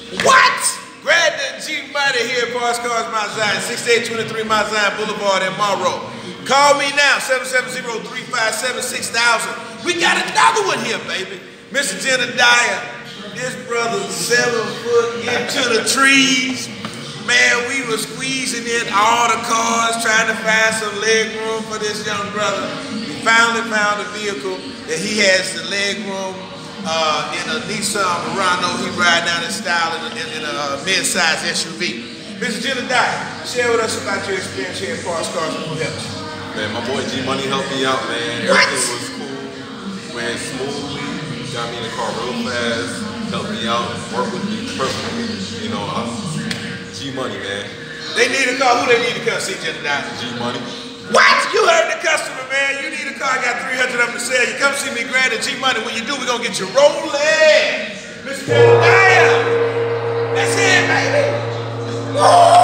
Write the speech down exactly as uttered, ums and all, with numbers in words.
What? Grab the G-Money here at Parts Cars Mount Zion, sixty-eight twenty-three Mount Zion Boulevard in Monroe. Call me now, seven seven zero, three five seven, six thousand. We got another one here, baby. Mister Jedediah, this brother seven foot into the trees. Man, we were squeezing in all the cars, trying to find some leg room for this young brother. We finally found a vehicle that he has the leg room uh, in a Nissan Murano. He ride down in style in a, in, in a uh, mid-size S U V. Mister Jedediah, share with us about your experience here at Parts Cars and who helped you. Man, my boy G-Money helped me out, man. What? Everything was cool, ran smoothly, got me in the car real fast, helped me out, worked with me perfectly. You know, I'm G-Money, man. They need a car. Who they need to come see, Jedediah? G-Money. What? You heard the customer, man. You need a car. I got three hundred of them to sell. You come see me, grab the G-Money. When you do, we're going to get you rolling. Mister Jedediah. That's it, baby. Woo!